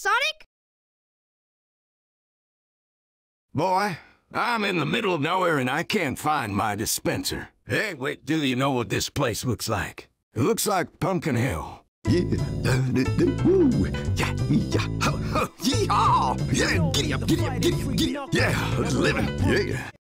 Sonic? Boy, I'm in the middle of nowhere and I can't find my dispenser. Hey, wait, do you know what this place looks like? It looks like Pumpkin Hill. Yeah, woo, yeah, yeah, ho, ho, yeehaw! Yeah, giddy up, giddy up, giddy up, giddy up. Yeah, let's live it. Yeah.